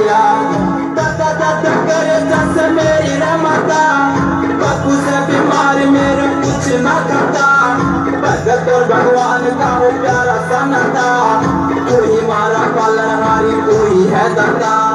दिया। दादा दादा करे जैसे मेरी रमता, बापू से बीमार मेरे कुछ न करता। भगत और भगवान का वो प्यारा सा नाता, तू ही मारा पालनहारी, तू ही है दाता।